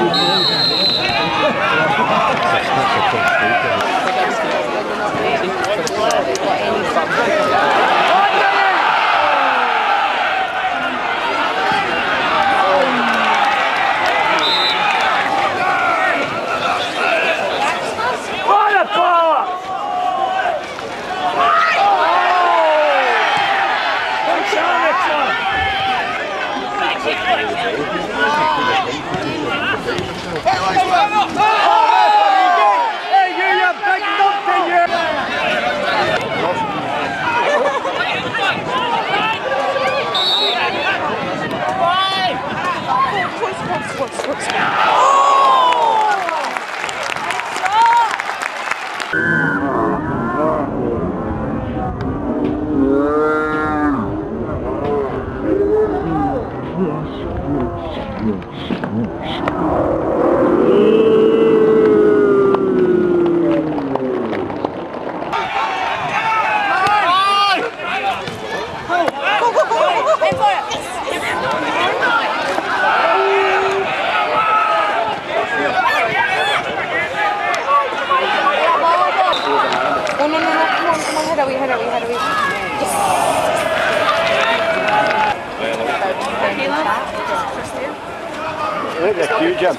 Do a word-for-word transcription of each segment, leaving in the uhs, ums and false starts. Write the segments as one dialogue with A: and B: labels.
A: Look at cute jump.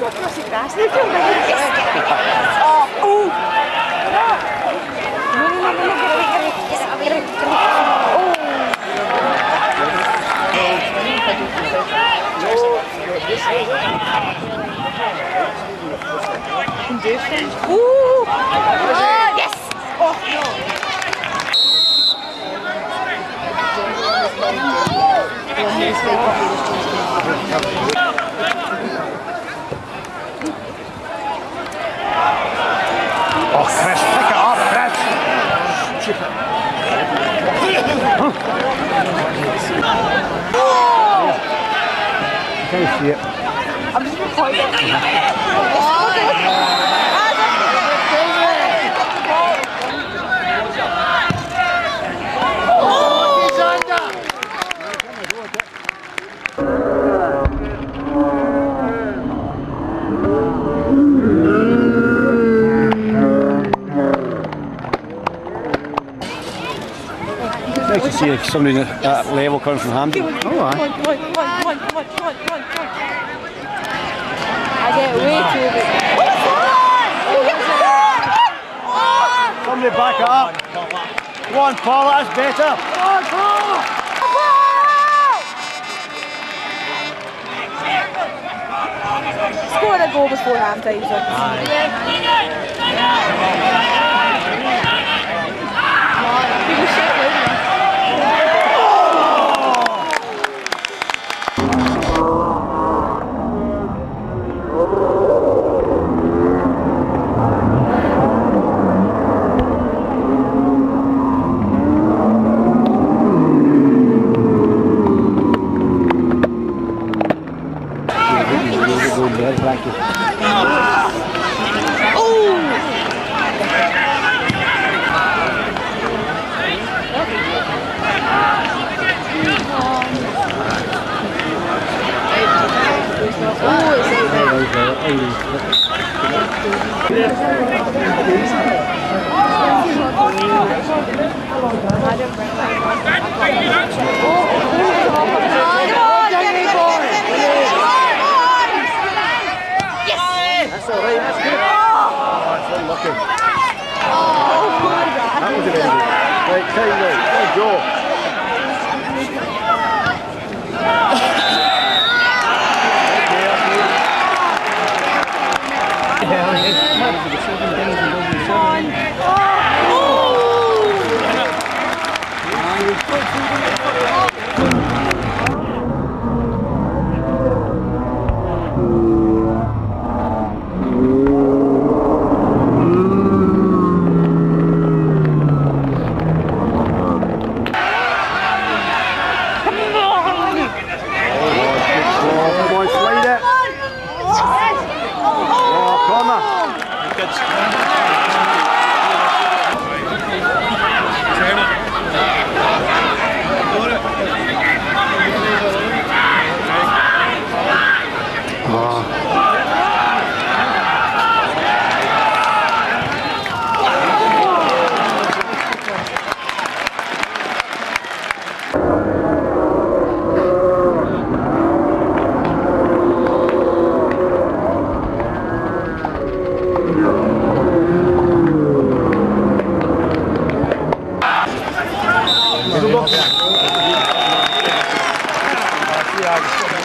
B: Ooh! Yes! Oh
A: Oh, Chris, pick it up, Chris! Can you see it?
B: I'm just recording.
A: Nice to see somebody at that level coming from Hampden. Oh, aye.
B: I get way too big.
A: Somebody back it up. Go on, Paul, that's better. Go on, Paul!
B: Scored a goal before half time. So.
A: Thank you. That's all right, that's good. Oh, that's unlucky.
B: Oh, my God.
A: That was an ending. Right, time now. There you go. That's